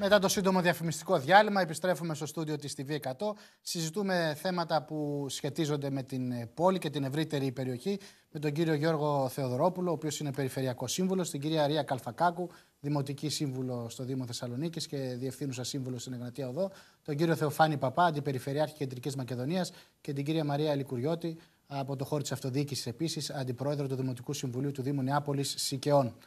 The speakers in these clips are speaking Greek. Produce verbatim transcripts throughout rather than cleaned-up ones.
Μετά το σύντομο διαφημιστικό διάλειμμα, επιστρέφουμε στο στούντιο της τι βι εκατό. Συζητούμε θέματα που σχετίζονται με την πόλη και την ευρύτερη περιοχή με τον κύριο Γιώργο Θεοδωρόπουλο, ο οποίος είναι περιφερειακός σύμβουλος, την κυρία Ρία Καλφακάκου, δημοτική σύμβουλο στο Δήμο Θεσσαλονίκης και διευθύνουσα σύμβουλο στην Εγνατία Οδό, τον κύριο Θεοφάνη Παπά, αντιπεριφερειάρχη Κεντρικής Μακεδονίας και την κυρία Μαρία Ελικουριώτη από το χώρο της αυτοδιοίκησης, επίσης αντιπρόεδρο του Δημοτικού Συμβουλίου του Δήμου Νεάπολης Σικαιών.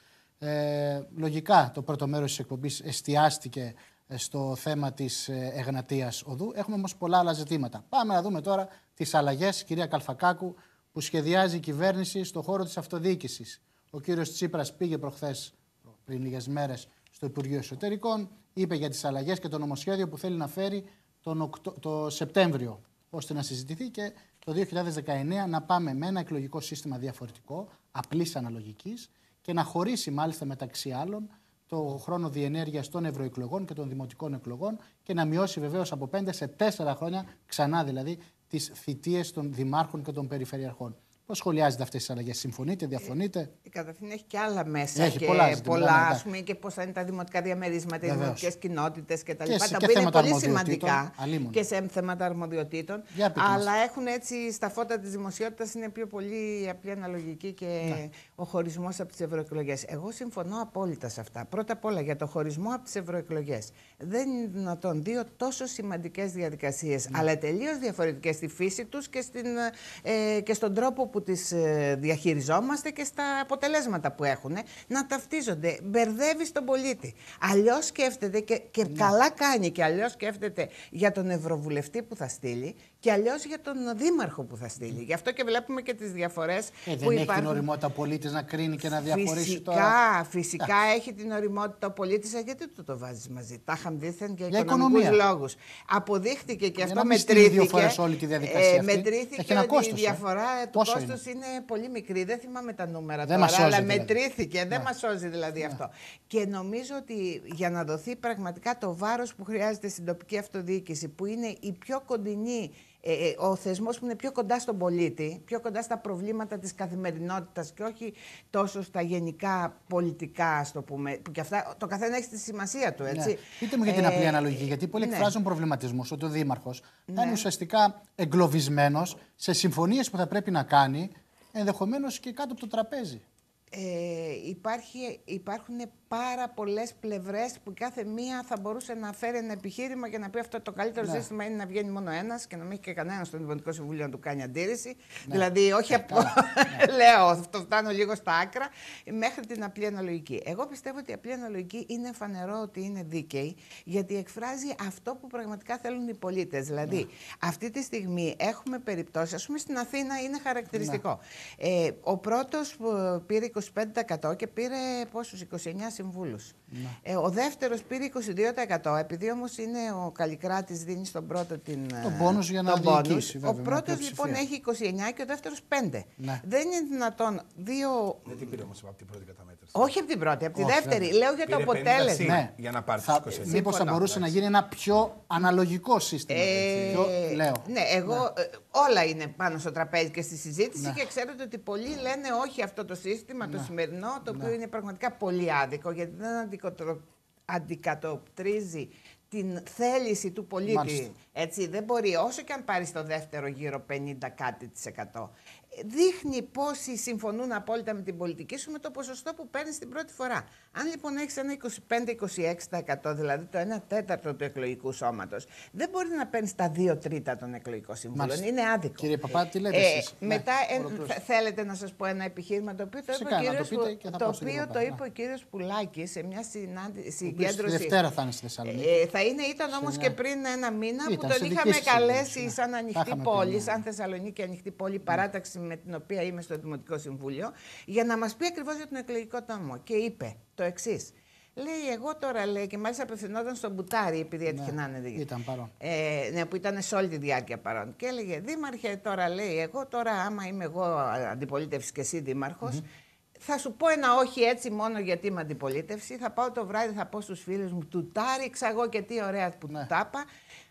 Ε, λογικά το πρώτο μέρος της εκπομπής εστιάστηκε στο θέμα της Εγνατίας Οδού. Έχουμε όμως πολλά άλλα ζητήματα. Πάμε να δούμε τώρα τις αλλαγές, κυρία Καλφακάκου, που σχεδιάζει η κυβέρνηση στον χώρο της αυτοδιοίκησης. Ο κύριος Τσίπρας πήγε προχθές, πριν λίγες μέρες, στο Υπουργείο Εσωτερικών, είπε για τις αλλαγές και το νομοσχέδιο που θέλει να φέρει τον Οκτώ... το Σεπτέμβριο, ώστε να συζητηθεί και το δύο χιλιάδες δεκαεννέα να πάμε με ένα εκλογικό σύστημα διαφορετικό, απλής αναλογικής, και να χωρίσει μάλιστα μεταξύ άλλων το χρόνο διενέργειας των ευρωεκλογών και των δημοτικών εκλογών και να μειώσει βεβαίως από πέντε σε τέσσερα χρόνια, ξανά δηλαδή, τις θητείες των δημάρχων και των περιφερειαρχών. Πώς σχολιάζετε αυτές τις αλλαγές, συμφωνείτε, διαφωνείτε? Ε, καταρχήν έχει και άλλα μέσα έχει και πολλά, πολλά ας πούμε, και πώς θα είναι τα δημοτικά διαμερίσματα, οι δημοτικές κοινότητες κτλ. Τα οποία είναι πολύ σημαντικά αλίμονο. Και σε θέματα αρμοδιοτήτων. Αλλά έχουν έτσι στα φώτα της δημοσιότητας είναι πιο πολύ απλή αναλογική και ναι. ο χωρισμός από τις ευρωεκλογές. Εγώ συμφωνώ απόλυτα σε αυτά. Πρώτα απ' όλα για το χωρισμό από τις ευρωεκλογές. Δεν είναι δυνατόν δύο τόσο σημαντικές διαδικασίες, ναι. αλλά τελείως διαφορετικές στη φύση τους και, στην, ε, και στον τρόπο που τις διαχειριζόμαστε και στα αποτελέσματα που έχουν, να ταυτίζονται. Μπερδεύει τον πολίτη. Αλλιώς σκέφτεται και, και ναι. καλά κάνει και αλλιώς σκέφτεται για τον ευρωβουλευτή που θα στείλει και αλλιώς για τον δήμαρχο που θα στείλει. Γι' αυτό και βλέπουμε και τις διαφορές ε, που δεν υπάρχουν. έχει την οριμότητα ο πολίτης να κρίνει και να διαχωρίσει φυσικά, τώρα. Φυσικά yeah. έχει την οριμότητα ο πολίτης, γιατί του το βάζεις μαζί. Τα είχαν δίθεν για, για οικονομικούς λόγους. Αποδείχτηκε και αυτό μετρήθηκε. Δύο φορές όλη τη διαδικασία ε, μετρήθηκε ότι κόστος, η διαφορά ε? του κόστος είναι? είναι πολύ μικρή. Δεν θυμάμαι τα νούμερα δεν τώρα, αλλά δηλαδή. μετρήθηκε. Yeah. Δεν μας σώζει δηλαδή yeah. αυτό. Και νομίζω ότι για να δοθεί πραγματικά το βάρος που χρειάζεται στην τοπική αυτοδιοίκηση, που είναι η πιο κοντινή, Ε, ο θεσμός που είναι πιο κοντά στον πολίτη, πιο κοντά στα προβλήματα της καθημερινότητας και όχι τόσο στα γενικά πολιτικά, ας το πούμε, που και αυτά το καθένα έχει τη σημασία του, έτσι. Ναι. Πείτε μου για την ε, απλή αναλογική, γιατί πολλοί ναι. εκφράζουν προβληματισμούς ότι ο Δήμαρχος ναι. θα είναι ουσιαστικά εγκλωβισμένος σε συμφωνίες που θα πρέπει να κάνει, ενδεχομένως και κάτω από το τραπέζι. Ε, υπάρχει, υπάρχουν πάρα πολλές πλευρές που κάθε μία θα μπορούσε να φέρει ένα επιχείρημα και να πει αυτό το καλύτερο ναι. σύστημα είναι να βγαίνει μόνο ένας και να μην έχει και κανένα στο Δημοτικό Συμβούλιο να του κάνει αντίρρηση. Ναι. Δηλαδή, όχι από. Ναι. Λέω, αυτό φτάνω λίγο στα άκρα, μέχρι την απλή αναλογική. Εγώ πιστεύω ότι η απλή αναλογική είναι φανερό ότι είναι δίκαιη, γιατί εκφράζει αυτό που πραγματικά θέλουν οι πολίτες. Δηλαδή, ναι. αυτή τη στιγμή έχουμε περιπτώσεις, ας πούμε στην Αθήνα είναι χαρακτηριστικό. Ναι. Ε, ο πρώτος που πήρε είκοσι πέντε τοις εκατό και πήρε πόσους, είκοσι εννέα συμβούλους. Ναι. Ε, ο δεύτερος πήρε είκοσι δύο τοις εκατό, επειδή όμως είναι ο Καλλικράτης, δίνει στον πρώτο την, τον μπόνους για να διοικήσει. Ο πρώτος λοιπόν έχει είκοσι εννέα και ο δεύτερος πέντε. Ναι. Δεν είναι δυνατόν δύο. Δεν την πήρε όμως από την πρώτη καταμέτρηση. Όχι από την πρώτη, από τη Όχι, δεύτερη. Βέβαια. Λέω για το αποτέλεσμα. Ναι. Για να πάρει θα... είκοσι εννέα. Μήπως θα μπορούσε να γίνει ένα πιο αναλογικό σύστημα. Ε... Πιο... Λέω. Ναι, εγώ. Ναι. Ε, όλα είναι πάνω στο τραπέζι και στη συζήτηση ναι. και ξέρετε ότι πολλοί λένε όχι αυτό το σύστημα, ναι. το σημερινό, το οποίο ναι. είναι πραγματικά πολύ άδικο, γιατί δεν αντικοτρο... αντικατοπτρίζει την θέληση του πολίτη. Έτσι, δεν μπορεί, όσο και αν πάρει στο δεύτερο γύρο πενήντα κάτι της εκατό. Δείχνει πόσοι συμφωνούν απόλυτα με την πολιτική σου με το ποσοστό που παίρνει την πρώτη φορά. Αν λοιπόν έχει ένα είκοσι πέντε με είκοσι έξι τοις εκατό, δηλαδή το ένα τέταρτο του εκλογικού σώματος, δεν μπορεί να παίρνει τα δύο τρίτα των εκλογικών συμβούλων. Είναι άδικο. Κύριε Παπά, τι λέτε ε, εσείς? Μετά, ναι, ε, θέλετε να σας πω ένα επιχείρημα το οποίο το είπε ο κύριος, το, το, οποίο το είπε ο κύριος Πουλάκης σε μια συγκέντρωση. Τη Δευτέρα θα είναι στη Θεσσαλονίκη. Ε, θα είναι, ήταν όμως και πριν ένα μήνα που τον είχαμε καλέσει σαν ανοιχτή πόλη, σαν Θεσσαλονίκη ανοιχτή πόλη, παράταξη με την οποία είμαι στο Δημοτικό Συμβούλιο, για να μας πει ακριβώς για τον εκλογικό νόμο. Και είπε το εξής. Λέει, εγώ τώρα λέει, και μάλιστα απευθυνόταν στον Μπουτάρη, επειδή έτυχε να είναι δίκαιο. Ήταν παρόν. Ε, ναι, που ήταν σε όλη τη διάρκεια παρόν. Και έλεγε, Δήμαρχε, τώρα λέει, εγώ τώρα, άμα είμαι εγώ αντιπολίτευση και εσύ δήμαρχος, mm-hmm. θα σου πω ένα όχι έτσι μόνο γιατί είμαι αντιπολίτευση. Θα πάω το βράδυ, θα πω στους φίλους μου, του τα ρίξα εγώ και τι ωραία που ναι. του τα είπα.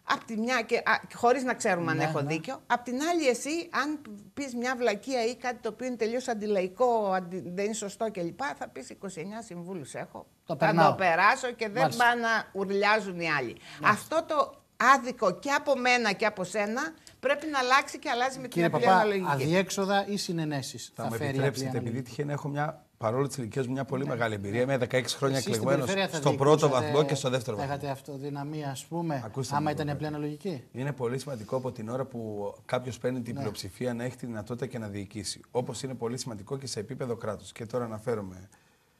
Απ' τη μια, και, α, χωρίς να ξέρουμε αν ναι, έχω ναι. δίκιο. Απ' την άλλη, εσύ, αν πεις μια βλακεία ή κάτι το οποίο είναι τελείως αντιλαϊκό, αντι, δεν είναι σωστό κλπ., θα πεις είκοσι εννέα συμβούλους έχω. Το θα περνάω. το περάσω και δεν Μάλιστα. πάνε να ουρλιάζουν οι άλλοι. Μάλιστα. Αυτό το άδικο και από μένα και από σένα πρέπει να αλλάξει και αλλάζει με την Κύριε απλή Παπά, αναλογική. Αδιέξοδα ή συνενέσεις Θα, θα με φέρει η επιτρέψετε, απλή επειδή αναλογική? τυχαίνει έχω μια, παρόλο τη ηλικία μου, μια πολύ ναι. μεγάλη εμπειρία. Είμαι δεκαέξι χρόνια Εσείς στην εκλεγμένος περιφέρεια θα στον πρώτο διοικούσατε- βαθμό και στο δεύτερο βαθμό. Έχατε αυτοδυναμία, ας πούμε, Ακούστε άμα με, ήταν η βέβαια. απλή αναλογική. Είναι πολύ σημαντικό από την ώρα που κάποιο παίρνει την Ναι. πλειοψηφία να έχει τη δυνατότητα και να διοικήσει. Όπως είναι πολύ σημαντικό και σε επίπεδο κράτους. Και τώρα αναφέρομαι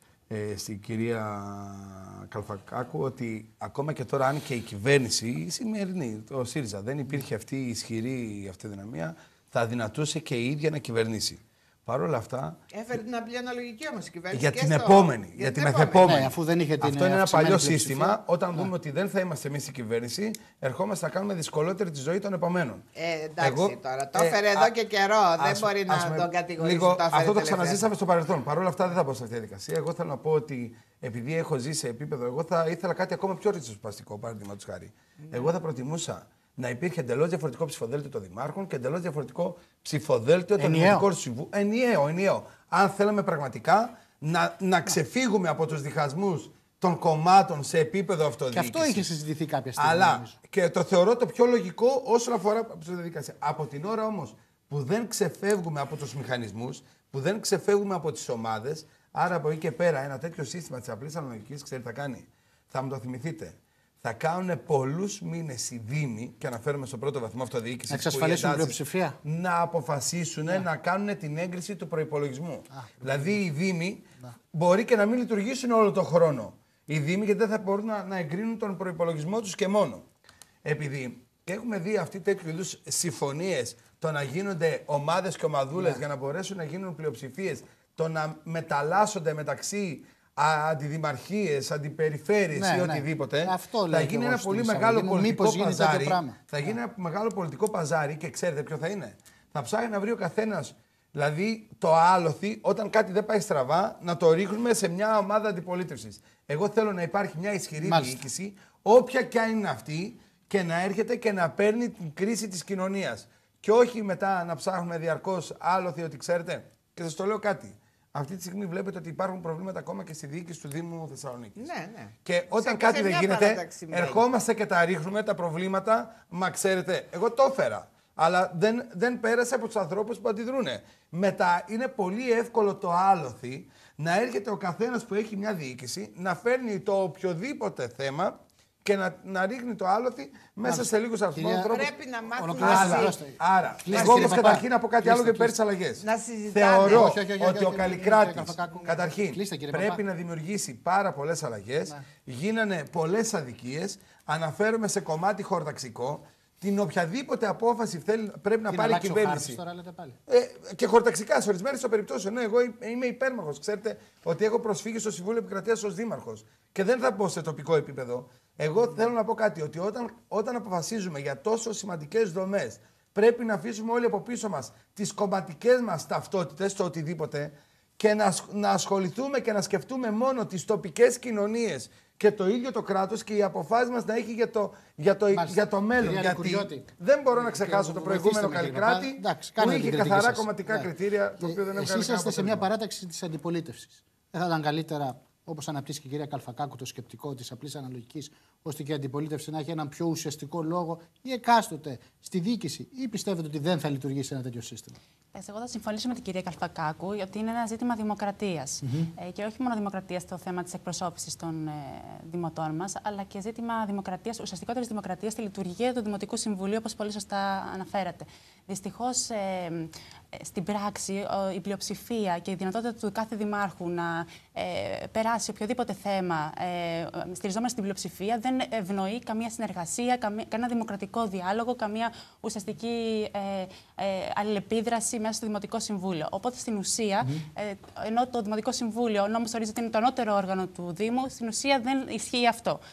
ε, στην κυρία Καλφακάκου ότι ακόμα και τώρα, αν και η κυβέρνηση, η σημερινή, το ΣΥΡΙΖΑ, δεν υπήρχε αυτή η ισχυρή αυτοδυναμία, θα δυνατούσε και η ίδια να κυβερνήσει. Παρ' όλα αυτά. Έφερε την απλή αναλογική όμως η κυβέρνηση. Για και την στο... επόμενη. Για, για την τη επόμενη. μεθεπόμενη. Ναι, αφού δεν είχε την Αυτό είναι ένα αυξημένη παλιό πλειοψηφία. σύστημα. Όταν Ναι. δούμε ότι δεν θα είμαστε εμείς η κυβέρνηση, ερχόμαστε να κάνουμε δυσκολότερη τη ζωή των επομένων. Ε, εντάξει Εγώ, τώρα. Το ε, έφερε α, εδώ και καιρό. ας- δεν μπορεί ας να με- τον κατηγορήσει. λίγο, το έφερε αυτό το τελευταία. ξαναζήσαμε στο παρελθόν. Παρ' όλα αυτά δεν θα πω σε αυτή τη διαδικασία. Εγώ θέλω να πω ότι επειδή έχω ζήσει σε επίπεδο, εγώ θα ήθελα κάτι ακόμα πιο ριζοσπαστικό, παραδείγματος χάρη. Mm. Εγώ θα προτιμούσα να υπήρχε εντελώς διαφορετικό ψηφοδέλτιο των δημάρχων και εντελώς διαφορετικό ψηφοδέλτιο των δημοτικών συμβούλων. Ενιαίο, ενιαίο. Αν θέλαμε πραγματικά να, να ξεφύγουμε από τους διχασμούς των κομμάτων σε επίπεδο αυτοδιοίκησης. Και αυτό είχε συζητηθεί κάποια στιγμή. Αλλά νομίζω. και το θεωρώ το πιο λογικό όσον αφορά τη διαδικασία. Από την ώρα όμως που δεν ξεφεύγουμε από τους μηχανισμούς, που δεν ξεφεύγουμε από τις ομάδες, άρα από εκεί και πέρα ένα τέτοιο σύστημα της απλής αναλογικής, ξέρετε, θα κάνει. Θα μου το θυμηθείτε. Θα κάνουν πολλούς μήνες οι Δήμοι, και αναφέρομαι στο πρώτο βαθμό αυτοδιοίκησης, Να εξασφαλίσουν που οι πλειοψηφία. να αποφασίσουν ναι. να κάνουν την έγκριση του προϋπολογισμού. Α, δηλαδή οι Δήμοι να. μπορεί και να μην λειτουργήσουν όλο τον χρόνο. Οι Δήμοι γιατί δεν θα μπορούν να, να εγκρίνουν τον προϋπολογισμό τους και μόνο. Επειδή έχουμε δει αυτή τέτοιου είδους συμφωνίες, το να γίνονται ομάδες και ομαδούλες ναι. για να μπορέσουν να γίνουν πλειοψηφίες, το να μεταλλάσσονται μεταξύ αντιδημαρχίες, αντιπεριφέρειες ναι, ή οτιδήποτε, ναι. Αυτό θα γίνει ένα πολύ μεγάλο πολιτικό παζάρι. Θα γίνει ένα μεγάλο πολιτικό παζάρι και ξέρετε ποιο θα είναι. Θα ψάχνει να βρει ο καθένας, δηλαδή το άλοθη, όταν κάτι δεν πάει στραβά, να το ρίχνουμε σε μια ομάδα αντιπολίτευσης. Εγώ θέλω να υπάρχει μια ισχυρή Μάλιστα. διοίκηση, όποια κι αν είναι αυτή, και να έρχεται και να παίρνει την κρίση της κοινωνίας. Και όχι μετά να ψάχνουμε διαρκώς άλοθη, ότι ξέρετε, και σας το λέω κάτι. Αυτή τη στιγμή βλέπετε ότι υπάρχουν προβλήματα ακόμα και στη διοίκηση του Δήμου Θεσσαλονίκης. Ναι, ναι. Και όταν σε, κάτι σε δεν γίνεται, ερχόμαστε και τα ρίχνουμε τα προβλήματα. Μα ξέρετε, εγώ το έφερα. Αλλά δεν, δεν πέρασε από τους ανθρώπους που αντιδρούνε. Μετά είναι πολύ εύκολο το άλοθη να έρχεται ο καθένας που έχει μια διοίκηση να φέρνει το οποιοδήποτε θέμα και να, να ρίχνει το άλοθη μέσα σε λίγους αριθμούς ανθρώπους. Πρέπει να μάθουμε Άρα, άρα εγώ όμως καταρχήν να πω κάτι άλλο και πέρυσι τις αλλαγές. Θεωρώ όχι, όχι, όχι, ότι ο Καλλικράτης καταρχήν πρέπει να δημιουργήσει πάρα πολλές αλλαγές. Γίνανε πολλές αδικίες. Αναφέρομαι σε κομμάτι χωροταξικό. Την οποιαδήποτε απόφαση θέλει, πρέπει να πάρει η κυβέρνηση. Τώρα λέτε πάλι. Ε, και χωροταξικά, σε ορισμένες περιπτώσεις. Ναι, εγώ είμαι υπέρμαχος. Ξέρετε ότι έχω προσφύγει στο Συμβούλιο Επικρατείας ως δήμαρχος. Και δεν θα πω σε τοπικό επίπεδο. Εγώ θέλω να πω κάτι, ότι όταν, όταν αποφασίζουμε για τόσο σημαντικές δομές, πρέπει να αφήσουμε όλοι από πίσω μας τις κομματικές μας ταυτότητες, το οτιδήποτε, και να, να ασχοληθούμε και να σκεφτούμε μόνο τις τοπικές κοινωνίες και το ίδιο το κράτος και οι αποφάσεις μας να έχει για το, για το, για το μέλλον. Κυρία Γιατί Λικουριώτη, δεν μπορώ να ξεχάσω το προηγούμενο Καλλικράτη που είχε καθαρά κομματικά κριτήρια, το οποίο δεν έβγαλε. Εσείς είσαστε σε μια παράταξη της αντιπολίτευσης. Δεν θα ήταν καλύτερα, όπως αναπτύσσει και η κυρία Καλφακάκου, το σκεπτικό της απλής αναλογικής, ώστε και η αντιπολίτευση να έχει έναν πιο ουσιαστικό λόγο ή εκάστοτε στη διοίκηση, ή πιστεύετε ότι δεν θα λειτουργήσει ένα τέτοιο σύστημα? Εγώ θα συμφωνήσω με την κυρία Καλφακάκου ότι είναι ένα ζήτημα δημοκρατίας. Mm-hmm. Ε, και όχι μόνο δημοκρατίας στο θέμα της εκπροσώπησης των ε, δημοτών μας, αλλά και ζήτημα δημοκρατίας, ουσιαστικότερης δημοκρατίας στη λειτουργία του Δημοτικού Συμβουλίου, όπως πολύ σωστά αναφέρατε. Δυστυχώς, ε, ε, στην πράξη, ε, η πλειοψηφία και η δυνατότητα του κάθε δημάρχου να ε, περάσει οποιοδήποτε θέμα ε, στηριζόμενο στην πλειοψηφία δεν ευνοεί καμία συνεργασία, καμία, κανένα δημοκρατικό διάλογο, καμία ουσιαστική ε, ε, αλληλεπίδραση μέσα στο Δημοτικό Συμβούλιο. Οπότε στην ουσία, mm-hmm. ε, ενώ το Δημοτικό Συμβούλιο, ο νόμος ορίζει ότι είναι το ανώτερο όργανο του Δήμου, στην ουσία δεν ισχύει αυτό.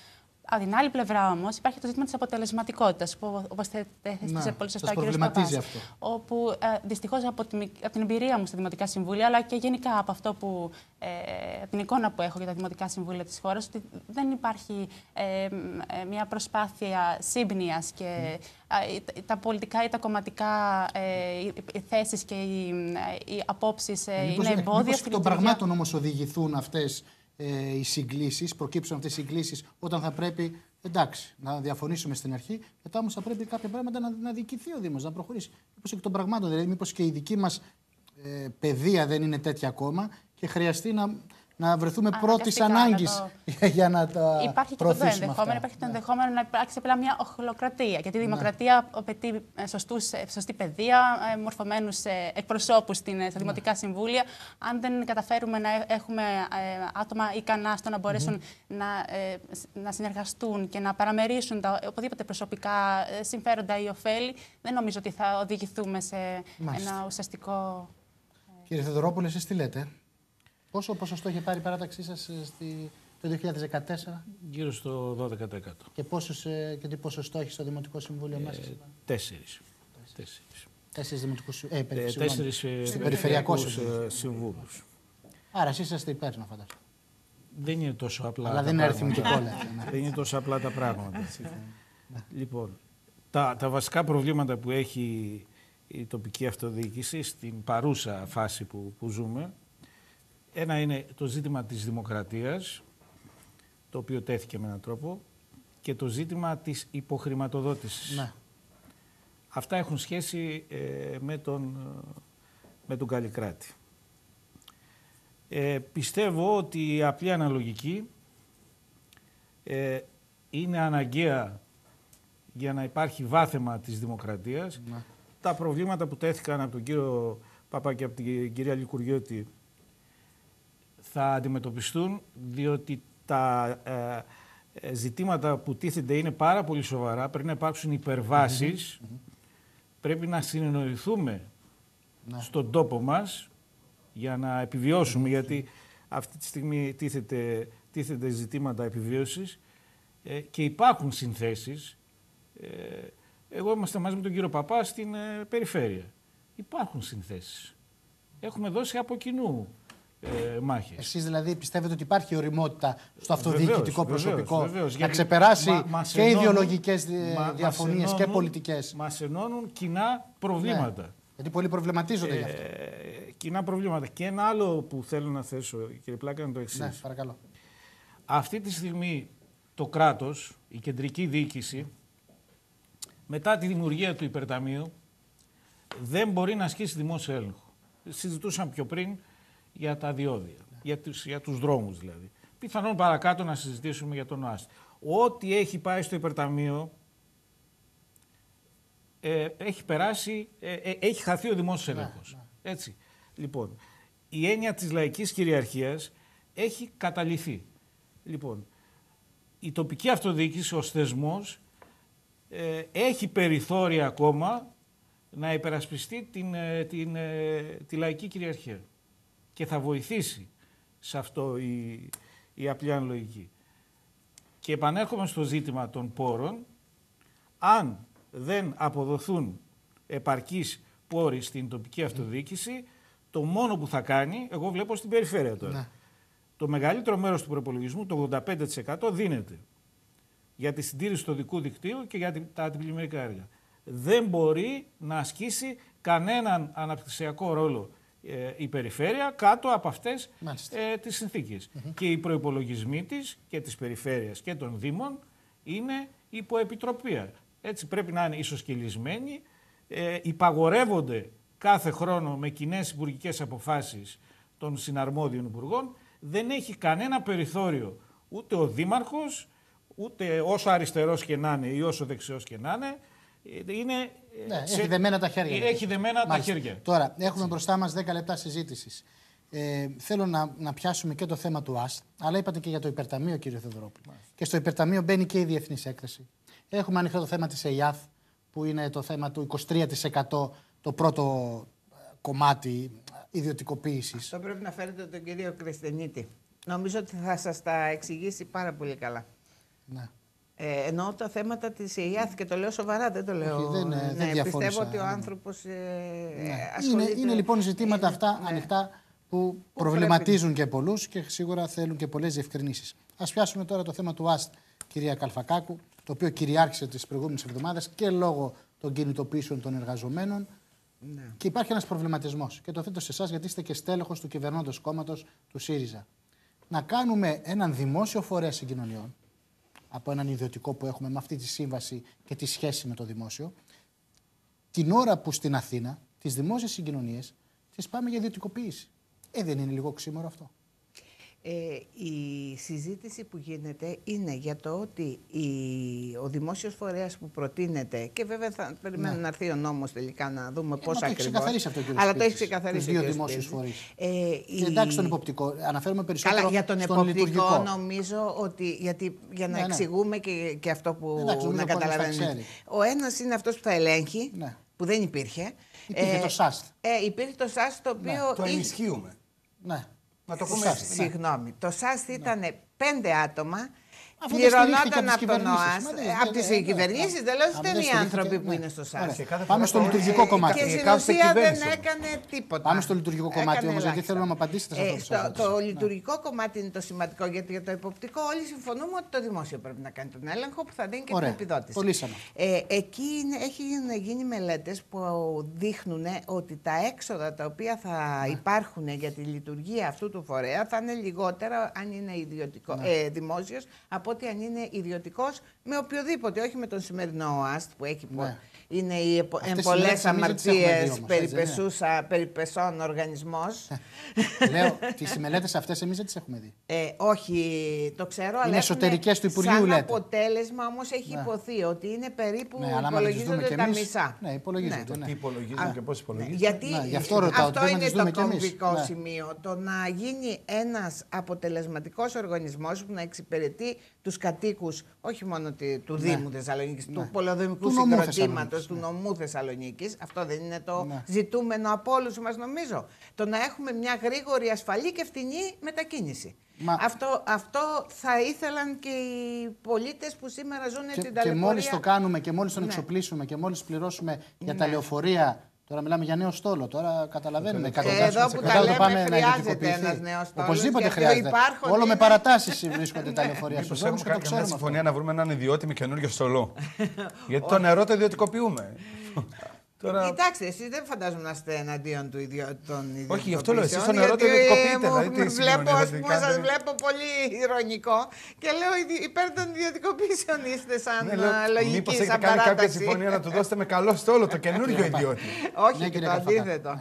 Από την άλλη πλευρά όμως υπάρχει το ζήτημα της αποτελεσματικότητας, που όπως έθεσε πολύ σωστά ο κ. Παπάς. Όπου ε, δυστυχώς από την, από την εμπειρία μου στα Δημοτικά Συμβούλια, αλλά και γενικά από αυτό που, ε, από την εικόνα που έχω για τα Δημοτικά Συμβούλια της χώρας, ότι δεν υπάρχει ε, ε, μια προσπάθεια σύμπνοιας και ε, τα πολιτικά ή τα κομματικά ε, οι θέσεις και οι, οι απόψεις ε, μήπως, είναι εμπόδια. Μήπως των πραγμάτων όμως οδηγηθούν αυτές Ε, οι συγκλήσεις, προκύψουν αυτές οι συγκλήσεις όταν θα πρέπει, εντάξει, να διαφωνήσουμε στην αρχή, μετά όμως θα πρέπει κάποια πράγματα να, να διοικηθεί ο Δήμος, να προχωρήσει. Μήπως εκ των πραγμάτων, δηλαδή, μήπως και η δική μας ε, παιδεία δεν είναι τέτοια ακόμα και χρειαστεί να, να βρεθούμε πρώτης ανάγκης το... για να τα υπάρχει και το ενδεχόμενο, υπάρχει το ενδεχόμενο να υπάρξει απλά μια οχλοκρατία. Γιατί η δημοκρατία ναι. απαιτεί σωστούς, σωστή παιδεία, μορφωμένους εκπροσώπους στα ναι. Δημοτικά Συμβούλια. Αν δεν καταφέρουμε να έχουμε άτομα ικανά στο να μπορέσουν mm-hmm. να, να συνεργαστούν και να παραμερίσουν τα οπουδήποτε προσωπικά συμφέροντα ή ωφέλη, δεν νομίζω ότι θα οδηγηθούμε σε Μάλιστα. ένα ουσιαστικό. Κύριε Θεοδωρόπουλε, εσείς τι λέτε? Πόσο ποσοστό είχε πάρει η παράταξή σας στη, το δύο χιλιάδες δεκατέσσερα? Γύρω στο δώδεκα τοις εκατό. Και, πόσους, και τι ποσοστό έχει στο Δημοτικό Συμβούλιο ε, μέσα? Τέσσερις. Τέσσερις. Τέσσερις δημοτικούς ε, ε, τέσσερις περιφερειακούς συμβούλους. Άρα εσείς είστε υπέρ, να φαντάζομαι. Δεν είναι τόσο απλά. Αλλά δεν είναι αριθμητικό, λέτε. Δεν είναι τόσο απλά τα πράγματα. Λοιπόν, τα, τα βασικά προβλήματα που έχει η τοπική αυτοδιοίκηση στην παρούσα φάση που, που ζούμε, ένα είναι το ζήτημα της δημοκρατίας, το οποίο τέθηκε με έναν τρόπο, και το ζήτημα της υποχρηματοδότησης. Ναι. Αυτά έχουν σχέση ε, με, τον, με τον Καλλικράτη. Ε, πιστεύω ότι η απλή αναλογική ε, είναι αναγκαία για να υπάρχει βάθεμα της δημοκρατίας. Ναι. Τα προβλήματα που τέθηκαν από τον κύριο Παπά και από την κυρία Λικουριώτη θα αντιμετωπιστούν, διότι τα ε, ζητήματα που τίθενται είναι πάρα πολύ σοβαρά. Πρέπει να υπάρξουν υπερβάσεις. Mm-hmm. Πρέπει να συνεννοηθούμε mm-hmm. στον τόπο μας για να επιβιώσουμε, mm-hmm. γιατί αυτή τη στιγμή τίθεται, τίθενται ζητήματα επιβίωσης ε, και υπάρχουν συνθέσεις. Ε, εγώ είμαστε μαζί με τον κύριο Παπά στην ε, περιφέρεια. Υπάρχουν συνθέσεις. Έχουμε δώσει από κοινού ε, μάχες. Εσείς δηλαδή πιστεύετε ότι υπάρχει οριμότητα στο αυτοδιοικητικό βεβαίως, προσωπικό βεβαίως, βεβαίως, να ξεπεράσει μα, μας και ενώνουν, ιδεολογικές μα, διαφωνίες ενώνουν, και πολιτικές? Μας ενώνουν κοινά προβλήματα. Ναι, γιατί πολλοί προβληματίζονται ε, γι' αυτό. Κοινά προβλήματα. Και ένα άλλο που θέλω να θέσω, κύριε Πλάκα, είναι το εξής. Ναι, παρακαλώ. Αυτή τη στιγμή το κράτος, η κεντρική διοίκηση, μετά τη δημιουργία του υπερταμείου, δεν μπορεί να ασκήσει δημόσιο έλεγχο. Συζητούσαμε πιο πριν για τα διόδια, yeah. για, τους, για τους δρόμους δηλαδή. Πιθανόν παρακάτω να συζητήσουμε για τον ΟΑΣΤ. Ό,τι έχει πάει στο υπερταμείο ε, έχει περάσει, ε, ε, έχει χαθεί ο δημόσιος έλεγχος. Yeah, yeah. Έτσι. Λοιπόν, η έννοια της λαϊκής κυριαρχίας έχει καταλυθεί. Λοιπόν, η τοπική αυτοδιοίκηση ως θεσμός ε, έχει περιθώρια ακόμα να υπερασπιστεί την, την, τη λαϊκή κυριαρχία. Και θα βοηθήσει σε αυτό η, η απλή αναλογική. Και επανέρχομαι στο ζήτημα των πόρων. Αν δεν αποδοθούν επαρκείς πόροι στην τοπική αυτοδιοίκηση, το μόνο που θα κάνει, εγώ βλέπω στην περιφέρεια τώρα, ναι. το μεγαλύτερο μέρος του προϋπολογισμού, το ογδόντα πέντε τοις εκατό, δίνεται για τη συντήρηση του οδικού δικτύου και για τα αντιπλημμυρικά έργα. Δεν μπορεί να ασκήσει κανέναν αναπτυξιακό ρόλο ε, η περιφέρεια κάτω από αυτές ε, τις συνθήκες. Mm-hmm. Και οι προϋπολογισμοί της και της περιφέρειας και των δήμων είναι υποεπιτροπία. Έτσι πρέπει να είναι ισοσκελισμένοι, ε, υπαγορεύονται κάθε χρόνο με κοινές υπουργικές αποφάσεις των συναρμόδιων υπουργών. Δεν έχει κανένα περιθώριο ούτε ο δήμαρχος, ούτε όσο αριστερός και να είναι ή όσο δεξιός και να είναι. Είναι, ναι, σε... Έχει δεμένα τα χέρια. Έχει δεμένα τα χέρια. Τώρα, έχουμε μπροστά μας δέκα λεπτά συζήτησης. Ε, θέλω να, να πιάσουμε και το θέμα του ΑΣΤ, αλλά είπατε και για το υπερταμείο, κύριε Θεοδωρόπουλο. Και στο υπερταμείο μπαίνει και η διεθνής έκθεση. Έχουμε ανοιχτό το θέμα της ΕΙΑΘ, που είναι το θέμα του είκοσι τρία τοις εκατό, το πρώτο κομμάτι ιδιωτικοποίησης. Αυτό πρέπει να φέρετε τον κύριο Κρυστενίτη. Νομίζω ότι θα σας τα εξηγήσει πάρα πολύ καλά. Ναι. Ε, εννοώ τα θέματα της ΕΙΑΘ και το λέω σοβαρά, δεν το λέω. Όχι, δεν, ναι, δεν πιστεύω ότι ο άνθρωπος ε, ναι. ασχολείται... Είναι, είναι λοιπόν ζητήματα είναι, αυτά ναι. ανοιχτά που, που προβληματίζουν πρέπει. και πολλούς και σίγουρα θέλουν και πολλές διευκρινήσεις. Ας πιάσουμε τώρα το θέμα του ΑΣΤ, κυρία Καλφακάκου, το οποίο κυριάρχησε τις προηγούμενες εβδομάδες και λόγω των κινητοποιήσεων των εργαζομένων. Ναι. Και υπάρχει ένας προβληματισμός. Και το θέτω σε εσάς, γιατί είστε και στέλεχος του κυβερνώντος κόμματος του ΣΥΡΙΖΑ. Να κάνουμε έναν δημόσιο φορέα συγκοινωνιών, από έναν ιδιωτικό που έχουμε με αυτή τη σύμβαση και τη σχέση με το δημόσιο, την ώρα που στην Αθήνα τις δημόσιες συγκοινωνίες τις πάμε για ιδιωτικοποίηση. Ε, δεν είναι λίγο οξύμορο αυτό? Ε, η συζήτηση που γίνεται είναι για το ότι η, ο δημόσιος φορέας που προτείνεται, και βέβαια θα περιμένουμε ναι. να έρθει ο νόμος τελικά να δούμε πώς ε, ακριβώς. Αυτό αλλά το έχει ξεκαθαρίσει τους δύο δημόσιους φορείς. Ε, και εντάξει, τον υποπτικό. Αναφέρουμε περισσότερο Καλά, για τον στον υποπτικό νομίζω ότι. Γιατί, για να ναι, εξηγούμε ναι. Και, και αυτό που εντάξει, να καταλαβαίνουμε. Ο ένας είναι αυτός που θα ελέγχει, ναι. που δεν υπήρχε. Υπήρχε ε, το ΣΑΣΤ. Ε, υπήρχε το ΣΑΣΤ το οποίο. Ναι, το ενισχύουμε. Ναι. Να το πούμε έτσι. Συγγνώμη. Το ΣΑΣΤ ήταν ναι. πέντε άτομα. Αυτό πληρωνόταν από τον ΟΑΣΤ, από τις κυβερνήσεις, δεν λέω ότι ήταν οι άνθρωποι που είναι στο ΣΑΣΤ. Πάμε στο λειτουργικό κομμάτι. Και στην ουσία δεν έκανε τίποτα. Πάμε στο λειτουργικό κομμάτι όμως, γιατί θέλω να μου απαντήσετε σε αυτό. Το λειτουργικό κομμάτι είναι το σημαντικό, γιατί για το υποπτικό όλοι συμφωνούμε ότι το δημόσιο πρέπει να κάνει τον έλεγχο που θα δίνει και την επιδότηση. Εκεί έχει γίνει μελέτες που δείχνουν ότι τα έξοδα τα οποία θα υπάρχουν για τη λειτουργία αυτού του φορέα θα είναι λιγότερα αν είναι δημόσιος από ότι αν είναι ιδιωτικός με οποιοδήποτε, όχι με τον σημερινό ΟΑΣΤ που έχει ναι. είναι οι πολλές αμαρτίες περιπεσών οργανισμός. Λέω, τις μελέτες αυτές εμείς δεν τις έχουμε δει. Ε, όχι, το ξέρω, αλλά είναι εσωτερικές του Υπουργείου, σαν λέτε. αποτέλεσμα όμως έχει ναι. υποθεί ότι είναι περίπου ναι, υπολογίζονται τα εμείς, μισά. Ναι, υπολογίζονται. Ναι. Ναι. Τι υπολογίζονται και πώς υπολογίζονται. Γιατί ναι, γι' αυτό, ρωτάω, αυτό είναι το κομβικό ναι. σημείο. Το να γίνει ένας αποτελεσματικός οργανισμός που να εξυπηρετεί τους κατοίκους, όχι μόνο του Δήμου ναι. Θεσσαλονίκης, ναι. του πολεοδομικού συγκροτήματος, του νομού Θεσσαλονίκης. Αυτό δεν είναι το ναι. ζητούμενο από όλους μας, νομίζω. Το να έχουμε μια γρήγορη, ασφαλή και φτηνή μετακίνηση. Μα... Αυτό, αυτό θα ήθελαν και οι πολίτες που σήμερα ζουν και, την ταλαιπωρία. Και μόλις το κάνουμε και μόλις τον ναι. εξοπλίσουμε και μόλις πληρώσουμε για ναι. τα λεωφορεία. Τώρα μιλάμε για νέο στόλο. Τώρα καταλαβαίνουμε. Ε, εδώ που τα λέμε πάμε χρειάζεται ένας νέος στόλος. Οπωσδήποτε χρειάζεται. Όλο είναι... με παρατάσεις βρίσκονται τα λεωφορεία στους δρόμους και το ξέρουμε. Έχουμε συμφωνία να βρούμε έναν ιδιώτη με καινούριο στολό. Γιατί το νερό το ιδιωτικοποιούμε. Τώρα... Κοιτάξτε, εσείς δεν φαντάζομαι να είστε εναντίον των ιδιωτικών. Όχι, γι' αυτό λέω, εσείς το νερό το ιδιωτικοποιείτε. Δηλαδή, βλέπω, ας πούμε, σας βλέπω πολύ ηρωνικό και λέω υπέρ των ιδιωτικοποιήσεων είστε σαν ναι, λογική. Μήπως έχετε κάνει κάποια συμφωνία να του δώσετε με καλό στόλο το καινούριο ιδιώτη. Όχι, και το αντίθετο.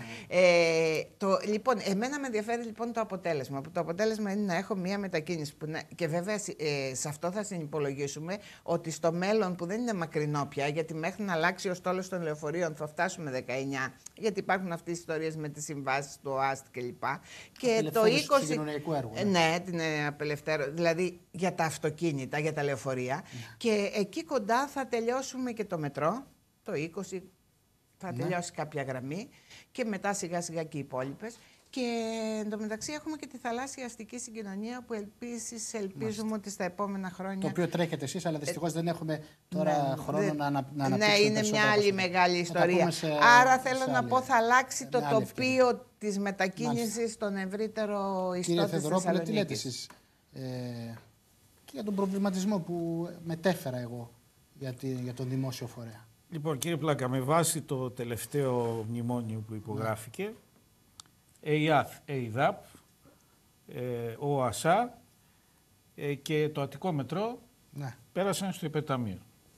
Λοιπόν, εμένα με ενδιαφέρει λοιπόν το αποτέλεσμα. Το αποτέλεσμα είναι να έχω μία μετακίνηση. Και βέβαια σε αυτό θα συνυπολογίσουμε ότι στο μέλλον που δεν είναι μακρινό πια, γιατί μέχρι να αλλάξει ο στόλος των λεωφορείων θα φτάσουμε δεκαεννιά, γιατί υπάρχουν αυτές οι ιστορίες με τις συμβάσεις του ΟΑΣΤ κλπ. Και το είκοσι. Έργου, ναι. ναι, την απελευθέρωση. Δηλαδή για τα αυτοκίνητα, για τα λεωφορεία. Ναι. Και εκεί κοντά θα τελειώσουμε και το μετρό. Το είκοσι θα ναι. τελειώσει κάποια γραμμή. Και μετά σιγά σιγά και οι υπόλοιπες. Και εντωμεταξύ έχουμε και τη θαλάσσια αστική συγκοινωνία που επίσης ελπίζουμε Μάλιστα. ότι στα επόμενα χρόνια. Το οποίο τρέχετε εσείς, αλλά δυστυχώς ε... δεν έχουμε τώρα ναι, χρόνο δε... να, να αναπτύξουμε. Ναι, είναι μια άλλη όπως... μεγάλη ιστορία. Σε... Άρα θέλω σε να άλλη... πω θα αλλάξει το τοπίο ευκαιρία. της μετακίνησης στον ευρύτερο ιστό της Θεσσαλονίκης. Κύριε Θεοδωρόπουλε, τι λέτε εσείς ε, και για τον προβληματισμό που μετέφερα εγώ για, τη, για τον δημόσιο φορέα. Λοιπόν, κύριε Πλάκα, με βάση το τελευταίο μνημόνιο που υπογράφηκε, ναι. ΕΙΑΘ, ΕΙΔΑΠ, ΟΑΣΑ και το Αττικό Μετρό ναι. πέρασαν στο υπερταμείο.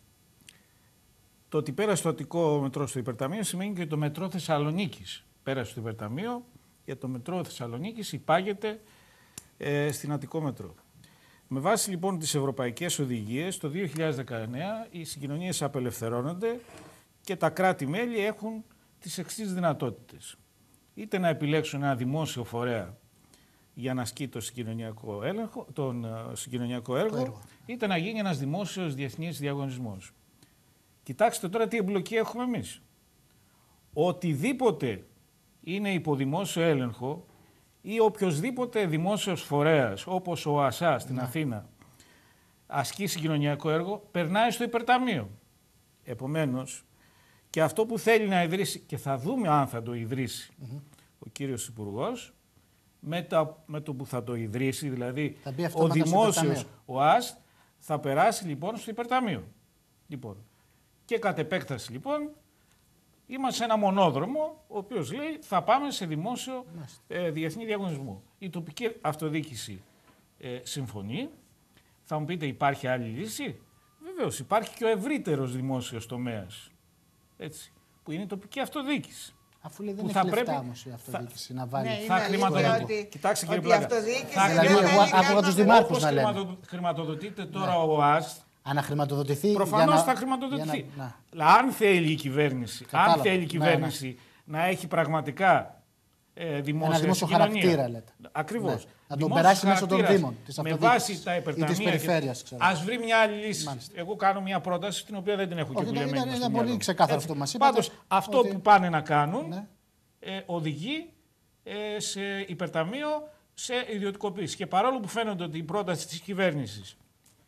Το ότι πέρασε το Αττικό Μετρό στο υπερταμείο σημαίνει και το Μετρό Θεσσαλονίκης πέρασε στο υπερταμείο, για το Μετρό Θεσσαλονίκης υπάγεται ε, στην Αττικό Μετρό. Με βάση λοιπόν τις ευρωπαϊκές οδηγίες, το δύο χιλιάδες δεκαεννέα οι συγκοινωνίες απελευθερώνονται και τα κράτη-μέλη έχουν τις εξής δυνατότητες. Είτε να επιλέξουν ένα δημόσιο φορέα για να ασκεί το συγκοινωνιακό, έλεγχο, τον uh, συγκοινωνιακό έργο, έργο, είτε να γίνει ένας δημόσιος διεθνής διαγωνισμός. Κοιτάξτε τώρα τι εμπλοκή έχουμε εμείς. Οτιδήποτε είναι υποδημόσιο έλεγχο ή οποιοσδήποτε δημόσιος φορέας, όπως ο ΟΑΣΑ στην ναι. Αθήνα, ασκεί συγκοινωνιακό έργο, περνάει στο υπερταμείο. Επομένως, και αυτό που θέλει να ιδρύσει, και θα δούμε αν θα το ιδρύσει mm-hmm. ο κύριος Υπουργός, με, τα, με το που θα το ιδρύσει, δηλαδή ο δημόσιος, ο ΑΣΤ, θα περάσει λοιπόν στο υπερταμείο. Λοιπόν, και κατ' επέκταση λοιπόν, είμαστε σε ένα μονόδρομο, ο οποίος λέει θα πάμε σε δημόσιο ε, διεθνή διαγωνισμό. Η τοπική αυτοδιοίκηση ε, συμφωνεί. Θα μου πείτε, υπάρχει άλλη λύση? Βεβαίως, υπάρχει και ο ευρύτερος δημόσιος τομέας, έτσι, που είναι η τοπική αυτοδιοίκηση. Αφού λέει δεν έχει λεφτά όμως η αυτοδιοίκηση να βάλει. Ναι, θα χρηματοδοτεί. Κοιτάξτε κύριε Πλάκα. Δηλαδή, εγώ άκουγα τους δημάρχους να λένε. Όπως χρηματοδοτείται τώρα ναι. ο ΑΣΤ, αναχρηματοδοτηθεί. Προφανώς να... θα χρηματοδοτηθεί. Να... Να... Αν θέλει η κυβέρνηση, Κατάλαβα. αν θέλει η κυβέρνηση ναι, ναι. να έχει πραγματικά ε, δημόσια δημόσιο χαρακτήρα, λέτε. Ακριβώς. Ναι. Να τον περάσει μέσω των Δήμων. Με βάση τα υπερταμεία. Ας βρει μια άλλη λύση. Μάλιστα. Εγώ κάνω μια πρόταση την οποία δεν την έχω και πουλεμένη. Είναι πολύ ξεκάθαρο αυτό που μας είπατε. Πάντως αυτό που πάνε να κάνουν οδηγεί σε υπερταμείο, σε ιδιωτικοποίηση. Και παρόλο που φαίνεται ότι η πρόταση της κυβέρνησης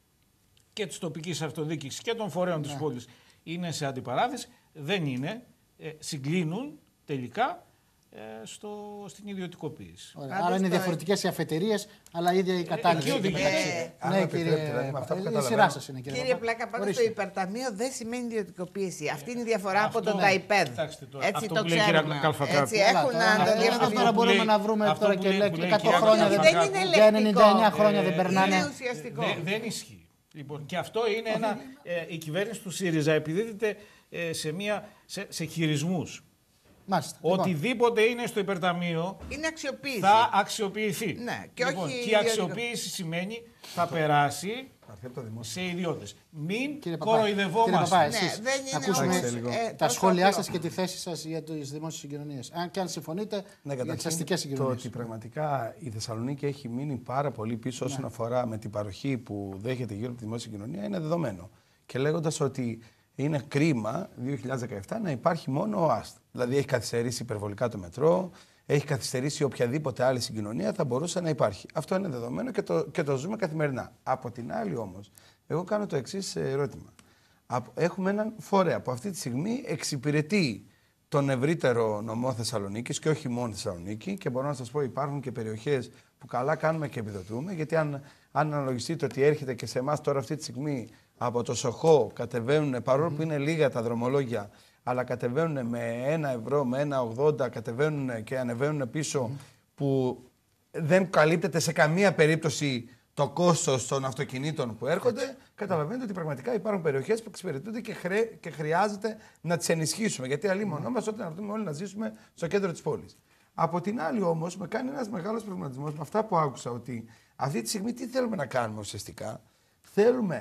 και της τοπικής αυτοδιοίκησης και των φορέων ναι. της πόλης είναι σε αντιπαράθεση, δεν είναι, ε, συγκλίνουν τελικά ε, στο, στην ιδιωτικοποίηση. Ωραία. Άρα είναι διαφορετικές οι αφετηρίες, αλλά η ίδια η κατάληξη. Ε, ε, ναι, κύριε, η σειρά σας είναι, κύριε, κύριε Πλάκα, πάντως το υπερταμείο δεν σημαίνει ιδιωτικοποίηση. Αυτή είναι η διαφορά από τον ΤΑΙΠΕΔ. Έτσι το ξέρουμε. Έτσι έχουν ανταλλάξει. Τώρα μπορούμε να βρούμε τώρα και εκατό χρόνια, για ενενήντα εννέα χρόνια δεν περνάνε. Είναι ουσιαστικό. Δεν ισχύει. Λοιπόν, και αυτό είναι ένα. Ε, η κυβέρνηση του ΣΥΡΙΖΑ επιδίδεται ε, σε, μια, σε, σε χειρισμούς. Μάλιστα. Οτιδήποτε είναι στο υπερταμείο είναι αξιοποίηση. Θα αξιοποιηθεί. Ναι, και, λοιπόν, όχι και η αξιοποίηση σημαίνει θα περάσει σε ιδιώτες. Μην κοροϊδευόμαστε. Ναι, δεν είναι ακούσουμε ε, τα σχόλιά σας και τη θέση σας για τις δημόσιες συγκοινωνίες. Αν και αν συμφωνείτε ναι, για τις αστικές συγκοινωνίες. Το ότι πραγματικά η Θεσσαλονίκη έχει μείνει πάρα πολύ πίσω ναι. όσον αφορά με την παροχή που δέχεται γύρω από τη δημόσια συγκοινωνία είναι δεδομένο. Και λέγοντας ότι είναι κρίμα δύο χιλιάδες δεκαεπτά να υπάρχει μόνο ο ΑΣΤ. Δηλαδή έχει καθυστερήσει υπερβολικά το μετρό, έχει καθυστερήσει οποιαδήποτε άλλη συγκοινωνία θα μπορούσε να υπάρχει. Αυτό είναι δεδομένο και το, και το ζούμε καθημερινά. Από την άλλη όμως, εγώ κάνω το εξής ερώτημα. Έχουμε έναν φορέα που αυτή τη στιγμή εξυπηρετεί τον ευρύτερο νομό Θεσσαλονίκης και όχι μόνο Θεσσαλονίκη και μπορώ να σας πω υπάρχουν και περιοχές που καλά κάνουμε και επιδοτούμε γιατί αν, αν αναλογιστείτε ότι έρχεται και σε εμάς τώρα αυτή τη στιγμή από το Σοχό κατεβαίνουν, παρόλο που είναι λίγα τα δρομολόγια, αλλά κατεβαίνουν με ένα ευρώ, με ένα ογδόντα, κατεβαίνουν και ανεβαίνουν πίσω, mm. που δεν καλύπτεται σε καμία περίπτωση το κόστος των αυτοκινήτων που έρχονται. Έτσι. Καταλαβαίνετε ότι πραγματικά υπάρχουν περιοχές που εξυπηρετούνται και, χρέ, και χρειάζεται να τις ενισχύσουμε. Γιατί αλλήμονό μας όταν έρθουμε όλοι να ζήσουμε στο κέντρο της πόλης. Από την άλλη όμως, με κάνει ένας μεγάλος προβληματισμός με αυτά που άκουσα, ότι αυτή τη στιγμή τι θέλουμε να κάνουμε ουσιαστικά. Θέλουμε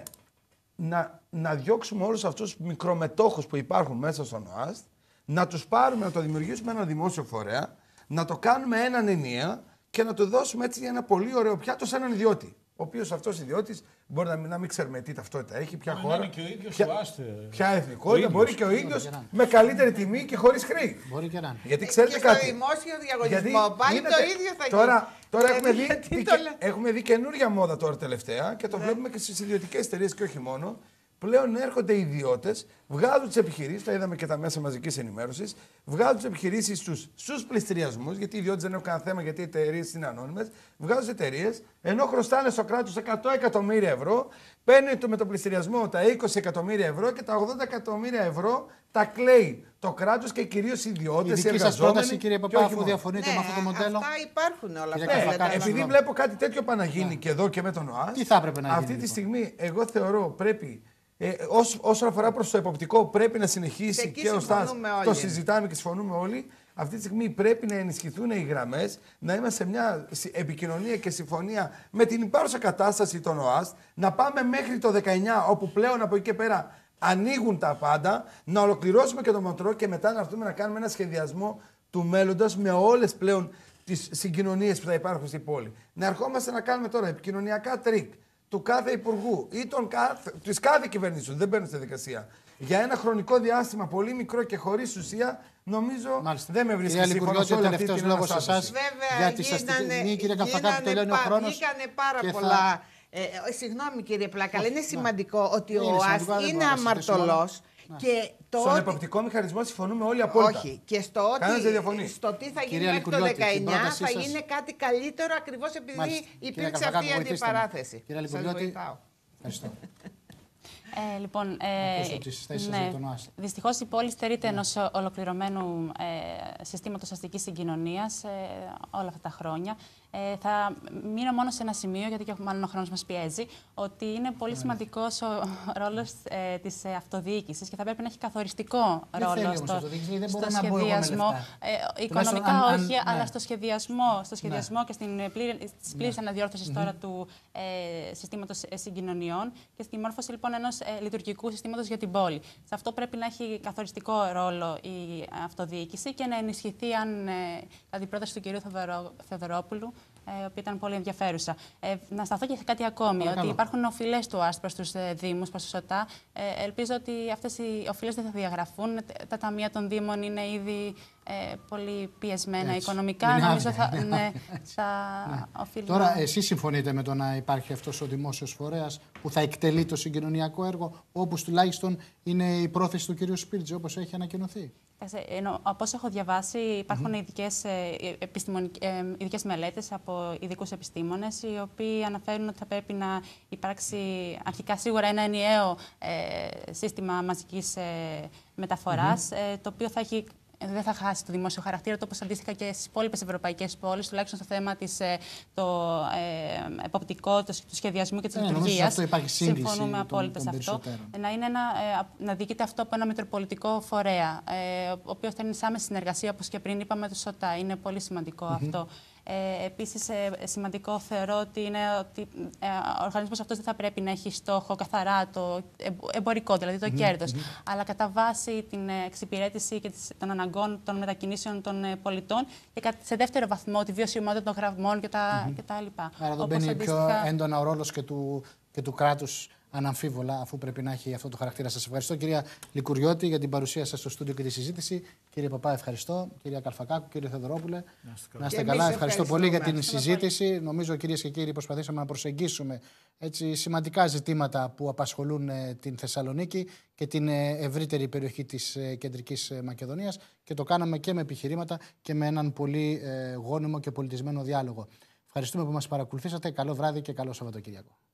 να, να διώξουμε όλους αυτούς τους μικρομετόχους που υπάρχουν μέσα στον ΟΑΣΤ, να τους πάρουμε, να το δημιουργήσουμε ένα δημόσιο φορέα, να το κάνουμε έναν ενιαία και να το δώσουμε έτσι ένα πολύ ωραίο πιάτο σε έναν ιδιώτη. Ο οποίος αυτός ιδιώτης μπορεί να μην, να μην ξέρουμε τι ταυτότητα έχει, ποια χώρα. Είναι και ο ίδιος ποια, ΟΑΣΤ. Ποια εθνικότητα, μπορεί και ο ίδιος με καλύτερη τιμή και χωρίς χρέη. Μπορεί και να. Γιατί ξέρετε και κάτι. Στο δημόσιο διαγωνισμό πάλι το ίδιο θα γίνει. Τώρα, τώρα έχουμε, δει, δει, έχουμε δει καινούργια μόδα τώρα τελευταία και το ναι. βλέπουμε και στις ιδιωτικές εταιρείες και όχι μόνο. Πλέον έρχονται ιδιώτες, βγάζουν τις επιχειρήσεις, τα είδαμε και τα μέσα μαζικής ενημέρωσης, βγάζουν τις επιχειρήσεις στους, στους πληστηριασμούς, γιατί οι ιδιώτες δεν έχουν κανένα θέμα, γιατί οι εταιρείες είναι ανώνυμες, βγάζουν εταιρείες, ενώ χρωστάνε στο κράτος εκατό εκατομμύρια ευρώ, παίρνει το, με τον πληστηριασμό τα είκοσι εκατομμύρια ευρώ και τα ογδόντα εκατομμύρια ευρώ τα κλαίει το κράτος και κυρίως οι ιδιώτες. Η δική σας πρόταση, κύριε Παπά, αφού διαφωνείτε ναι, με αυτό το μοντέλο. Αυτά υπάρχουν όλα αυτά. Ναι, επειδή βλέπω κάτι τέτοιο παναγίνει ναι. και εδώ και με τον ΟΑΣ, τι θα έπρεπε να γίνει. Αυτή τη στιγμή, εγώ θεωρώ πρέπει. Ε, όσο, όσον αφορά προς το εποπτικό, πρέπει να συνεχίσει και ο ΣΤΑΣ. Το συζητάμε και συμφωνούμε όλοι. Αυτή τη στιγμή πρέπει να ενισχυθούν οι γραμμές, να είμαστε σε μια επικοινωνία και συμφωνία με την υπάρχουσα κατάσταση των ΟΑΣΤ, να πάμε μέχρι το δεκαεννιά, όπου πλέον από εκεί και πέρα ανοίγουν τα πάντα, να ολοκληρώσουμε και το μετρό και μετά να έρθουμε να κάνουμε ένα σχεδιασμό του μέλλοντος με όλες πλέον τις συγκοινωνίες που θα υπάρχουν στην πόλη. Να ερχόμαστε να κάνουμε τώρα επικοινωνιακά τρίκ του κάθε υπουργού ή τη κάθε κυβέρνηση, δεν μπαίνουν στη δικασία. Για ένα χρονικό διάστημα πολύ μικρό και χωρίς ουσία, νομίζω Μάλιστα. δεν με βρίσκει σύμφωνο σε όλη αυτή την λόγος εσάς. Βέβαια, για τις αστικές... Κύριε Καφτακάκη, τελειώνει ο χρόνος. Βγήκανε πάρα πολλά θα... Ε, συγγνώμη κύριε Πλάκα, αλλά είναι σημαντικό ότι ο ΟΑΣ είναι αμαρτωλός. Και το Στον ότι... εποπτικό μηχανισμό συμφωνούμε όλοι απόλυτα. Όχι. Και στο, ότι... στο τι θα γίνει μέχρι το δεκαεννιά θα σας... είναι κάτι καλύτερο ακριβώς επειδή Μάλιστα. υπήρξε αυτή η αντιπαράθεση. Κύριε Λικουριώτη, ευχαριστώ. Ε, λοιπόν, ε, ναι, δυστυχώς η πόλη στερείται ναι. ενός ολοκληρωμένου ε, συστήματος αστικής συγκοινωνίας ε, όλα αυτά τα χρόνια. Ε, θα μείνω μόνο σε ένα σημείο, γιατί και μάλλον ο χρόνος μας πιέζει, ότι είναι πολύ ναι. σημαντικός ο ρόλος ε, της αυτοδιοίκησης και θα πρέπει να έχει καθοριστικό δεν ρόλο στο, στο σχεδιασμό. Ε, οικονομικά αν, όχι, αν, αλλά ναι. στο σχεδιασμό, στο σχεδιασμό ναι. και στην πλήρη, στις πλήρης ναι. αναδιόρθωσης mm-hmm. τώρα του ε, συστήματος συγκοινωνιών και στη μόρφωση λοιπόν ενός ε, λειτουργικού συστήματος για την πόλη. Σε αυτό πρέπει να έχει καθοριστικό ρόλο η αυτοδιοίκηση και να ενισχυθεί αν, ε, κατά την πρόταση του κυρίου Θεοδωρόπουλου, η οποία ήταν πολύ ενδιαφέρουσα. Ε, να σταθώ και σε κάτι ακόμη, Παρακαλώ. ότι υπάρχουν οφειλές του ΟΑΣ προς τους ε, Δήμους, προς τους ΟΤΑ. Ε, ελπίζω ότι αυτές οι οφειλές δεν θα διαγραφούν. Τα ταμεία των Δήμων είναι ήδη ε, πολύ πιεσμένα Έτσι. οικονομικά. Είναι Νομίζω άδεια, θα, ναι, θα ναι. οφείλουν... Τώρα, εσείς συμφωνείτε με το να υπάρχει αυτός ο δημόσιος φορέας που θα εκτελεί το συγκοινωνιακό έργο, όπως τουλάχιστον είναι η πρόθεση του κ. Σπίρτζη, όπως έχει ανακοινωθεί. Από όσο έχω διαβάσει, υπάρχουν mm-hmm. ειδικές, ειδικές μελέτες από ειδικούς επιστήμονες, οι οποίοι αναφέρουν ότι θα πρέπει να υπάρξει αρχικά σίγουρα ένα ενιαίο ε, σύστημα μαζικής ε, μεταφοράς, mm-hmm. ε, το οποίο θα έχει... δεν θα χάσει το δημόσιο χαρακτήρα, το όπως αντίστοιχα και στις υπόλοιπες ευρωπαϊκές πόλεις, τουλάχιστον στο θέμα της, το ε, εποπτικό, το, του σχεδιασμού και της ε, λειτουργίας. Αυτό υπάρχει σύγκληση. Συμφωνούμε απόλυτα σε αυτό. Να, είναι ένα, ε, να διοικείται αυτό από ένα μητροπολιτικό φορέα, ε, ο οποίος θα είναι σε άμεση συνεργασία, όπως και πριν είπαμε, του ΣΟΤΑ. Είναι πολύ σημαντικό mm-hmm. αυτό. Ε, επίσης, ε, σημαντικό θεωρώ ότι, είναι ότι ε, ο οργανισμός αυτός δεν θα πρέπει να έχει στόχο καθαρά το εμπορικό, δηλαδή το mm-hmm. κέρδος, mm-hmm. αλλά κατά βάση την εξυπηρέτηση και των αναγκών των μετακινήσεων των πολιτών και σε δεύτερο βαθμό τη βιωσιμότητα των γραμμών κτλ. Mm-hmm. Άρα εδώ μπαίνει αντίστοιχα... πιο έντονα ο ρόλος και του, και του κράτους αναμφίβολα, αφού πρέπει να έχει αυτό το χαρακτήρα. Σας ευχαριστώ, κυρία Λικουριώτη, για την παρουσία σας στο στούντιο και τη συζήτηση. Κύριε Παπά, ευχαριστώ. Κυρία Καλφακάκου, κύριε Θεοδωρόπουλε, να είστε καλά. Ευχαριστώ πολύ για την συζήτηση. Νομίζω, κυρίες και κύριοι, προσπαθήσαμε να προσεγγίσουμε έτσι, σημαντικά ζητήματα που απασχολούν ε, την Θεσσαλονίκη και την ε, ευρύτερη περιοχή της ε, Κεντρικής ε, Μακεδονίας και το κάναμε και με επιχειρήματα και με έναν πολύ ε, γόνιμο και πολιτισμένο διάλογο. Ευχαριστούμε που μας παρακολουθήσατε. Καλό βράδυ και καλό Σαββατοκύριακο.